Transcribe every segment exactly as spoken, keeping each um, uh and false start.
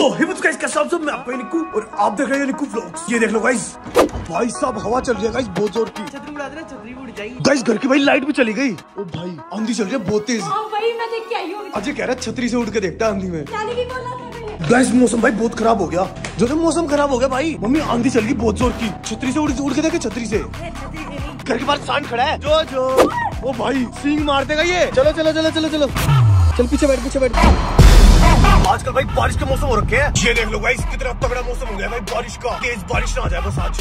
तो hey guys कैसे आप सब, मैं आपका निक्कू और आप देख रहे हैं निक्कू व्लॉग्स। ये देख लो गाइस, भाई साहब हवा चल रही है गाइस बहुत जोर की। छतरी उड़ा दे रहे, छतरी उड़ जाएगी गाइस। घर की भाई लाइट भी चली गई। ओ भाई आंधी चल रही है बहुत तेज। हां भाई मैं देख के आई हूं। अजय कह रहा है छतरी से उड़ के देखता है आंधी में। जाने की बोला था गाइस मौसम भाई बहुत खराब हो गया। जो तो मौसम खराब हो गया भाई। मम्मी आंधी चल गई बहुत जोर की। छतरी से उड़ उड़ के देखे, छतरी से। घर के बाहर सांड खड़ा है। जो जो ओ भाई सींग मार देगा ये। चलो चलो चलो चलो चलो चल पीछे बैठ पीछे बैठ। आजकल भाई बारिश के मौसम हो रखे हैं। ये देख लो भाई कितना तगड़ा मौसम हो गया भाई बारिश का। तेज बारिश ना आ जाए बस आज।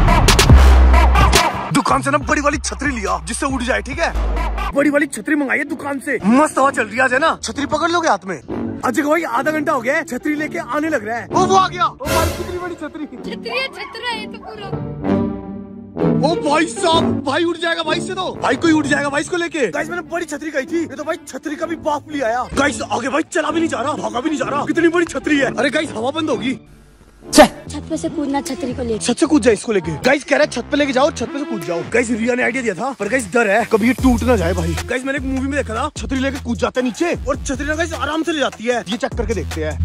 दुकान से ना बड़ी वाली छतरी लिया जिससे उड़ जाए, ठीक है। बड़ी वाली छतरी मंगाई है दुकान से। मस्त हवा चल रही है आज है ना। छतरी पकड़ लोगे हाथ में। अजय भाई आधा घंटा हो गया छतरी लेके आने लग रहा है। ओ वो आ गया। ओ भाई कितनी बड़ी छतरी। छतरी है, छतरा है तो पूरा। ओ भाई साहब भाई उड़ जाएगा भाई से। तो भाई कोई उड़ जाएगा भाई इसको लेके। गाइस मैंने बड़ी छतरी कही थी, ये तो भाई छतरी का भी बाप ले आया। गाइस आगे भाई चला भी नहीं जा रहा, भागा भी नहीं जा रहा। कितनी बड़ी छतरी है। अरे गाइस हवा बंद होगी। छत पे से कूदना छतरी को लेके। छत से कूद जाए इसको लेके। गाइस कह रहा है छत पे लेके जाओ, छत पे से कूद जाओ। गाइस रिया ने आइडिया दिया था पर गाइस डर है कभी ये टूट ना जाए भाई। गाइस मैंने एक मूवी में देखा था, छतरी लेके कूद जाता है नीचे और छतरी ना गाइस आराम से ले जाती है। ये चेक करके देखते हैं।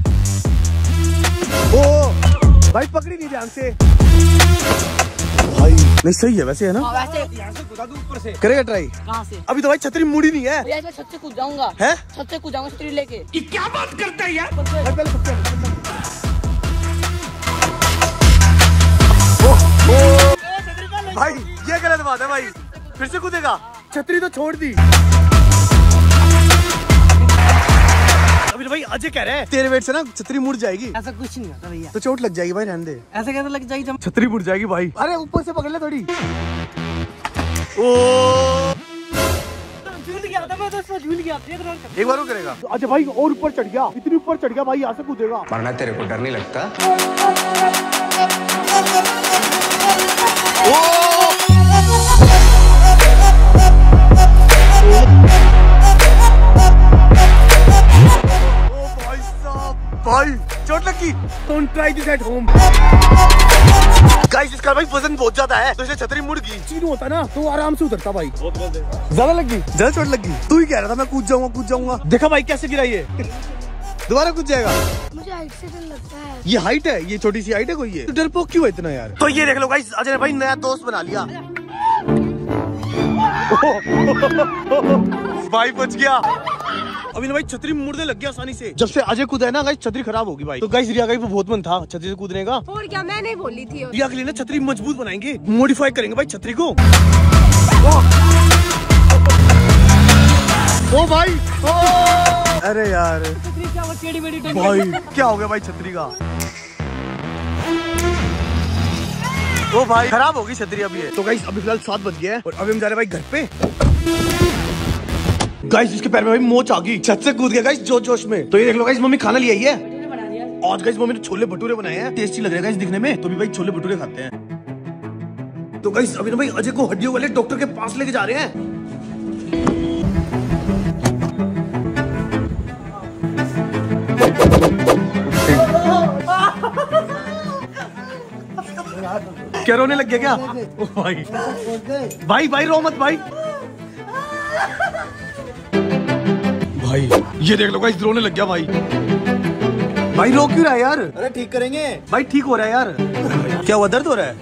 ओ भाई पकड़ी नहीं ध्यान से भाई। नहीं सही है वैसे है ना। हाँ, वैसे यहाँ से कूदा दूं ऊपर से। करेगा ट्राई। कहाँ से? अभी तो भाई छतरी मुड़ी नहीं है। भैया मैं छत से कूद जाऊंगा। है छत से कूद जाऊंगा छतरी लेके। ये क्या बात करता है यार। भाई ये गलत बात है भाई। फिर से कूदेगा। छतरी तो छोड़ दी। अभी भाई अजय कह रहे हैं तेरे वेट से ना छतरी मुड़ जाएगी। ऐसा कुछ नहीं होता भैया। तो चोट लग जाएगी भाई, रहने दे। ऐसा कैसे लग जाएगी जब छतरी मुड़ जाएगी भाई। अरे ऊपर से पकड़ ले थोड़ी। ओ झूल गया था मैं तो इसमें झूल गया। एक बार वो करेगा। तो अजय भाई और ऊपर चढ़ गया, इतनी ऊपर चढ़ गया भाई, यहाँ से कूदेगा। वरना तेरे को डर नहीं लगता। भाई चोट लगी। Don't try this at home. Guys इसका भाई वजन बहुत ज्यादा है तो इसलिए छतरी मुड़ गई। चीनू होता ना तो आराम से उतरता भाई। ज्यादा लगी, ज्यादा चोट लगी। तू ही कह रहा था मैं कूद जाऊंगा कूद जाऊंगा। देखा भाई कैसे गिरा ये। दोबारा कूद जाएगा। मुझे हाइट से डर लगता है। ये हाइट है, ये छोटी सी हाइट है कोई। ये तो डरपोक क्यों है इतना यार। तो ये देख लो गाइस अजय ने भाई नया दोस्त बना लिया। भाई बच गया। अभी ना भाई छतरी मुड़ने लग गया आसानी से। जब से अजय कूदा है ना गाइस छतरी खराब होगी भाई। तो गाइस रिया का भी बहुत मन था छतरी से कूदने का। और क्या मैं नहीं बोली थी। रिया के लिए ना छतरी मजबूत बनाएंगे, मॉडिफाई करेंगे भाई छतरी को। ओ भाई ओ अरे यार भाई क्या हो गया भाई छतरी का। ओ भाई खराब होगी छतरी अभी। तो गाइस अभी फिलहाल सात बज गया है और अभी हम जा रहे हैं भाई घर पे। गाइस इसके पैर में भाई मोच आ गई, छत से कूद गया गाइस जोश जोश में। तो ये देख लो गाइस मम्मी खाना ले आई है। आज गाइस मम्मी ने छोले भटूरे बनाए हैं, टेस्टी लग रहे हैं गाइस दिखने में। तो भी भाई छोले भटूरे खाते हैं। तो गाइस अभी ना भाई अजय को हड्डियों वाले डॉक्टर के पास लेके जा रहे हैं। क्या रोने लग गया क्या। ओ भाई भाई भाई रो मत भाई। भाई ये देख लो गाइस रोने लग गया भाई। भाई रो क्यों रहा है यार। अरे ठीक करेंगे भाई, ठीक हो रहा है यार। क्या हुआ, दर्द हो रहा है।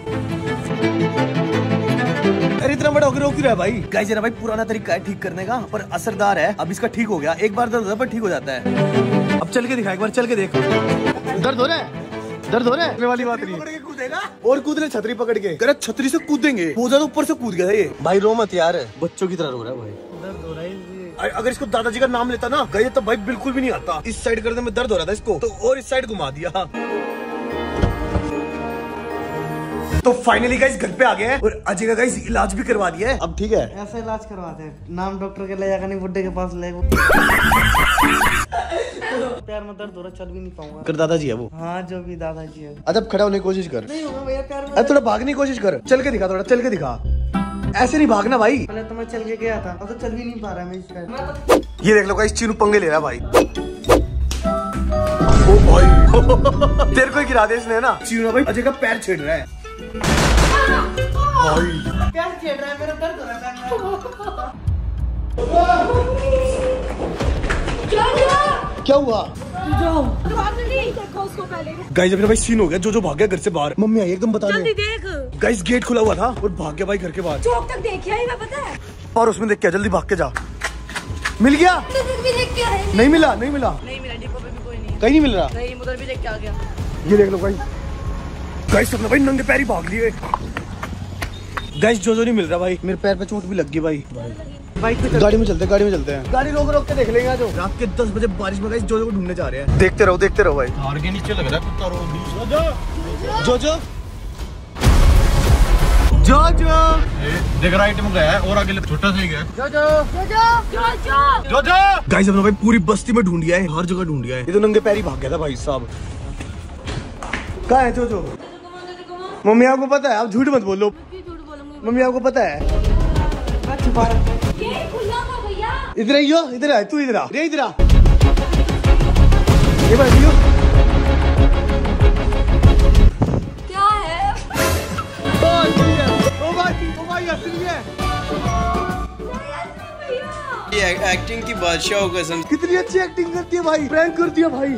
अरे इतना बड़ा होकर रो क्यों रहा है भाई। गाइस ये ना भाई पुराना तरीका है ठीक करने का पर असरदार है। अब इसका ठीक हो गया, एक बार दर्द होता है पर ठीक हो जाता है। अब चल के दिखा, एक बार चल के देख। दर्द हो रहा है, दर्द हो रहा है वाली बात नहीं। कूदेगा और कूद ले छतरी पकड़ के। करे छतरी से कूदेंगे, बहुत ज्यादा ऊपर से कूद गया था ये। भाई रो मत यार, बच्चों की तरह रो रहा है भाई। दर्द हो रहा है। अगर इसको दादाजी का नाम लेता ना गए तो भाई बिल्कुल भी नहीं आता। इस साइड करने में दर्द हो रहा था इसको तो और इस साइड घुमा दिया। तो फाइनली गाइस घर पे आ गए हैं और अजय का गाइस इलाज भी करवा दिया है, अब ठीक है। ऐसा इलाज करवाते हैं, नाम डॉक्टर के ले जाकर नहीं बुड्ढे के पास ले। पैर में दर्द हो रहा, चल भी नहीं पाऊंगा। कर दादाजी है वो। हाँ जो भी दादाजी है। अजब खड़ा होने की कोशिश कर। नहीं होगा भैया पैर में। अरे थोड़ा भागने की कोशिश कर, चल के दिखा, थोड़ा चल के दिखा। ऐसे नहीं भागना भाई। पहले तो मैं चल के गया था, अब तो चल भी नहीं पा रहा मैं इस पैर। ये देख लो गाइस चीनू पंगे ले रहा है भाई। ओ भाई तेरे को ही गिरा दे इसने ना। चीनू भाई अजय का पैर छेड़ रहा है भाई। पैर छेड़ रहा है, मेरा दर्द हो रहा है। क्या हुआ? क्या हुआ? जाओ। उसको पहले। गाइस अभी भाई सीन हो गया, जो जो भाग गया घर से बाहर। मम्मी आई एकदम बता जल्दी दे। देख। गाइस गेट खुला हुआ था और भाग गया भाई घर के बाहर। चौक तक देखिए ही मैं, पता है। और उसमें देख क्या, जल्दी भाग के जा। मिल गया? भी देख के आए। नहीं मिला, नहीं मिला, नहीं मिला, डिपो पे भी कोई नहीं है। कहीं नहीं मिल रहा। नहीं, उधर भी देख के आ गया। ये देख लो गाइस, गाइस सबने भाई नंगे पैर ही भाग लिए। गाइस जो जो नहीं मिल रहा भाई, मेरे पैर पे चोट भी लग गई भाई। बाइक पे गाड़ी में चलते हैं, गाड़ी में चलते हैं। गाड़ी रोक रोक के देख लेंगे जो रात के दस बजे बारिश में गाइस जो जो को ढूंढने जा रहे हैं। देखते रहो, देखते रहो भाई। हार के नीचे लग रहा है कुत्ता रो। जो जो जो जो देख राइट में गया है और आगे छोटा सा ही गया। जो जो जो जो जो जो गाइस हमने भाई पूरी बस्ती में ढूंढ लिया है, हर जगह ढूंढ लिया है। ये तो नंगे पैर ही भाग गया था भाई साहब। कहाँ है जो जो? मम्मी आपको पता है, आप झूठ मत बोलो। मम्मी आपको पता है? ये खुला था भैया। इधर आइयो, इधर आ, तू इधर आ, रे इधर आ। ये भाई क्या है? ओ भाई, ओ भाई असली है। ये एक्टिंग की बादशाह हो कसम। कितनी अच्छी एक्टिंग करती है भाई, प्रैंक कर दिया भाई।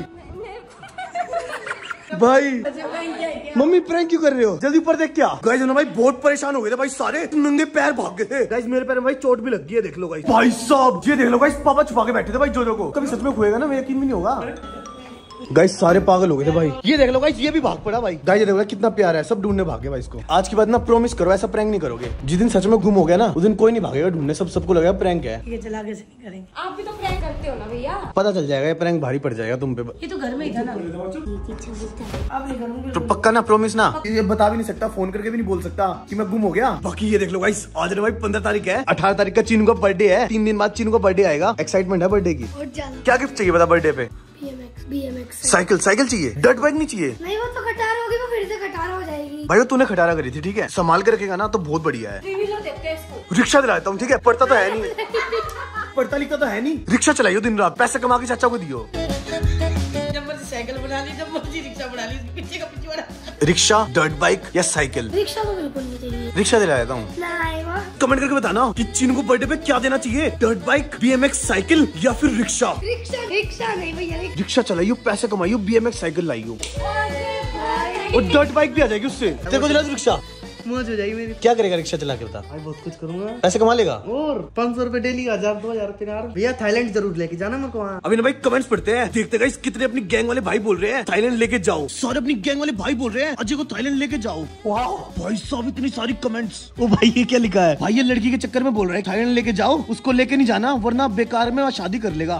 भाई मम्मी प्रैंक क्यों कर रहे हो? जल्दी ऊपर देख क्या। गाइस ना भाई बहुत परेशान हो गए थे भाई, सारे नंगे पैर भाग गए थे। गाइस मेरे पैर में भाई चोट भी लग गई है, देख लो गाइस। भाई साहब ये देख लो गाइस, पापा छुपा के बैठे थे भाई जो जो को। कभी सच में हुएगा ना, मैं यकीन भी नहीं होगा। गाइस सारे पागल हो गए थे भाई। ये देख लो गाइस, ये भी भाग पड़ा भाई। गाइस ये देखो कितना प्यारा है, सब ढूंढने भागे भाई इसको। आज के बाद ना प्रॉमिस करो ऐसा प्रैंक नहीं करोगे। जिस दिन सच में गुम हो गया ना, उस दिन कोई नहीं भागेगा ढूंढने, सब सबको लगेगा प्रैंक है। ये चला कैसे नहीं करेंगे। आप भी तो प्रैंक करते हो ना भैया। पता चल जाएगा ये प्रैंक भारी पड़ जाएगा तुम पे। ये तो घर में ही था ना। अब नहीं करूंगी। तो पक्का ना, प्रॉमिस ना? ये बता भी नहीं सकता, फोन करके भी नहीं बोल सकता कि मैं गुम हो गया। बाकी ये देख लो गाइस, आज ना भाई पंद्रह तारीख है, अठारह तारीख का चीनू का बर्थडे है। तीन दिन बाद चीनू का बर्थडे आएगा। एक्साइटमेंट है बर्थडे की। और ज्यादा। क्या गिफ्ट चाहिए बता बर्थडे पे? B M X, B M X. Cycle, cycle चाहिए, डर्ट बाइक नहीं चाहिए। नहीं वो तो खटारा होगी, वो फिर से खटारा हो जाएगी। भाई वो तूने खटारा करी थी, ठीक है, संभाल के रखेगा ना तो बहुत बढ़िया है। थ्री व्हीलर देते हैं इसको। रिक्शा दिलाता हूँ, ठीक है, पढ़ता तो है नहीं, पढ़ता लिखता तो है नहीं। रिक्शा चलाइयो दिन रात, पैसे कमा के चाचा को दियो। जब मर्जी साइकिल बना ली, जब मर्जी रिक्शा बना ली, पीछे का पीछे बना। रिक्शा, डर्ट बाइक या साइकिल? रिक्शा तो बिल्कुल नहीं चाहिए। रिक्शा दिला देता हूँ। कमेंट करके बताना कि चीनू को बर्थडे पे क्या देना चाहिए, dirt bike, B M X cycle या फिर रिक्शा। रिक्शा रिक्शा नहीं भैया। रिक्शा चलाइयो, पैसे कमाइयो, बी एम एक्स साइकिल लाइयो और डर्ट बाइक भी आ जाएगी उससे। तेरे को दिला दूं रिक्शा? मौज हो जाएगी मेरी। क्या करेगा रिक्शा चला के बता? भाई बहुत कुछ करूंगा। पैसे कमा लेगा और पाँच सौ रूपए डेली, हजार दो हजार तेरा। भैया थाईलैंड जरूर लेके जाना मेरे को वहाँ। अभी ना भाई कमेंट्स पढ़ते हैं, देखते गाइस कितने अपनी गैंग वाले भाई बोल रहे हैं थाईलैंड लेके जाओ। सारे अपनी गैंग वाले भाई बोल रहे हैं अजय को थाईलैंड लेके जाओ। वाह भाई साहब इतनी सारी कमेंट्स। ओ भाई ये क्या लिखा है? भाई ये लड़की के चक्कर में बोल रहा है थाईलैंड लेके जाओ, उसको लेके नहीं जाना वरना बेकार में शादी कर लेगा।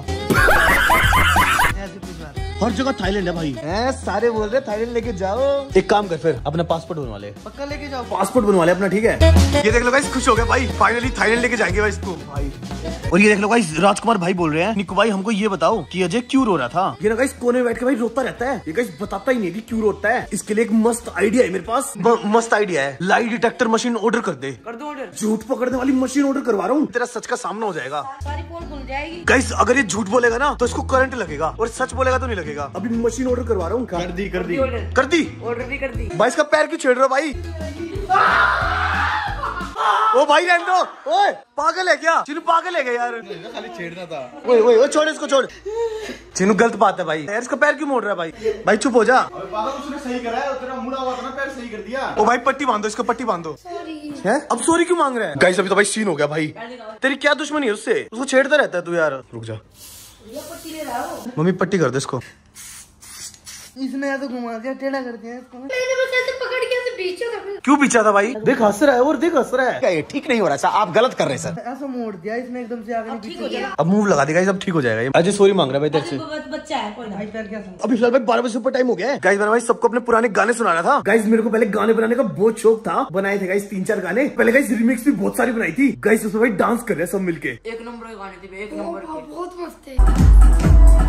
हर जगह थाईलैंड है भाई। है, सारे बोल रहे थाईलैंड लेके जाओ। एक काम कर फिर अपना पासपोर्ट बनवा ले। पक्का लेके जाओ। पासपोर्ट बनवा ले अपना, ठीक है। ये देख लो गाइस, खुश हो गया भाई, फाइनली थाईलैंड लेके जाएंगे भाई इसको भाई। और ये देख लो गाइस, राजकुमार भाई बोल रहे हैं निकू भाई हमको ये बताओ कि अजय क्यों रो रहा था। ये ना गाइस कोने में बैठ के भाई रोता रहता है, ये गाइस बताता ही नहीं कि क्यों रोता है। इसके लिए एक मस्त आइडिया है मेरे पास, मस्त आइडिया है। लाई डिटेक्टर मशीन ऑर्डर कर दे। कर दो ऑर्डर। झूठ पकड़ने वाली मशीन ऑर्डर करवा रहा हूँ, तेरा सच का सामना हो जाएगा। सारी पोल खुल जाएगी। गाइस अगर ये झूठ बोलेगा ना तो इसको करंट लगेगा और सच बोलेगा तो नहीं लगेगा। अभी मशीन ऑर्डर करवा रहा हूँ। कर दी कर दी ऑर्डर कर दी ऑर्डर भी कर दी। भाई इसका पैर क्यों छेड़ रहे हो भाई? ओ भाई रहने दो। ओए पागल है क्या? चिनू पागल है क्या यार? खाली छेड़ना था। ओए ओए ओए छोड़ इसको, छोड़। चिनू गलत बात है भाई, यार इसका पैर क्यों मोड़ रहा है भाई? भाई चुप हो जा। उसने सही करा है, तेरा मुड़ा हुआ था ना, पैर सही कर दिया। ओ भाई पट्टी बांधो, इसको पट्टी बांधो। है अब सॉरी क्यों मांग रहा है? गाइस अभी तो भाई सीन हो गया भाई। तेरी क्या दुश्मनी है उससे? उसको छेड़ता रहता है तू यार। रुक जा, मम्मी पट्टी कर दे इसको। इसने या तो घुमा दिया, टेढ़ा कर दिया इसको। मैंने बस ऐसे पकड़ के ऐसे पीछे कर दिया। क्यों पीछा था भाई? देख हंस रहा है और देख हंस रहा है। क्या ये ठीक नहीं हो रहा सर, आप गलत कर रहे हैं सर। ऐसा मोड़ दिया इसने एकदम से, आगे ठीक हो गया। अब मूव लगा देगा, सब ठीक हो जाएगा। ये अजय सॉरी मांग रहा है भाई तेरे से। बच्चा है कोई ना। भाई पैर क्या सुन। अभी फिलहाल भाई बारह बजे ऊपर टाइम हो गया है। गाइस मैंने भाई सबको अपने पुराने गाने सुनाना था। गाइस मेरे को पहले गाने बनाने का बहुत शौक था, बनाए थे गाइस तीन चार गाने। पहले गाइस रिमिक्स भी बहुत सारी बनाई थी। गाइस उसमें भाई डांस कर रहे हैं सब मिलके। एक नंबर के गाने थे, एक नंबर के। बहुत मस्त है।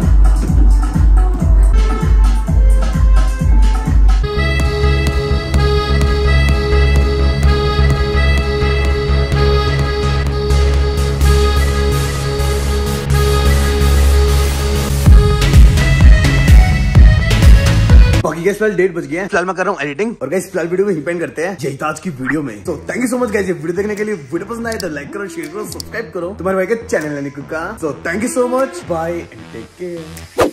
बाकी गाइस फिलहाल डेट बज गया है, फिलहाल मैं कर रहा हूँ एडिटिंग और गाइस फिलहाल वीडियो को हिपेंड करते हैं यही था आज की वीडियो में। तो thank you so much guys ये वीडियो देखने के लिए। वीडियो पसंद आए तो लाइक करो, शेयर करो, सब्सक्राइब करो तुम्हारे भाई के चैनल का। So thank you so much, bye and take care.